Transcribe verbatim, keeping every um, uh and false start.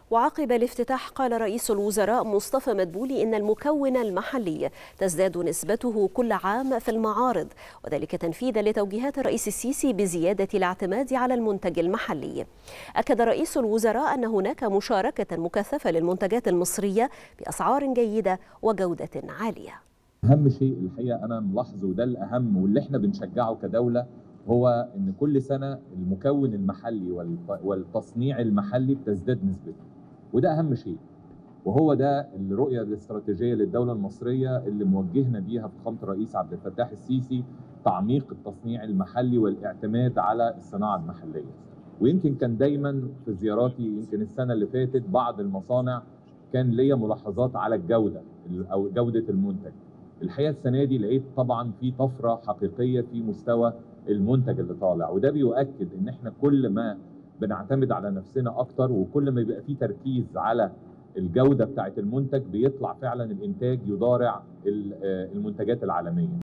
وعقب الافتتاح قال رئيس الوزراء مصطفى مدبولي إن المكون المحلي تزداد نسبته كل عام في المعارض، وذلك تنفيذا لتوجيهات الرئيس السيسي بزيادة الاعتماد على المنتج المحلي. أكد رئيس الوزراء أن هناك مشاركة مكثفة للمنتجات المصرية بأسعار جيدة وجودة عالية. أهم شيء الحقيقة أنا ملاحظه وده الأهم واللي احنا بنشجعه كدولة هو إن كل سنة المكون المحلي والتصنيع المحلي بتزداد نسبته، وده أهم شيء، وهو ده الرؤية الاستراتيجية للدولة المصرية اللي موجهنا بيها فخامة الرئيس عبد الفتاح السيسي، تعميق التصنيع المحلي والاعتماد على الصناعة المحلية. ويمكن كان دايما في زياراتي يمكن السنة اللي فاتت بعض المصانع كان ليا ملاحظات على الجودة أو جودة المنتج. الحقيقة السنة دي لقيت طبعا في طفرة حقيقية في مستوى المنتج اللي طالع، وده بيؤكد ان احنا كل ما بنعتمد على نفسنا اكتر وكل ما يبقى في تركيز على الجودة بتاعت المنتج بيطلع فعلا الانتاج يضارع المنتجات العالمية.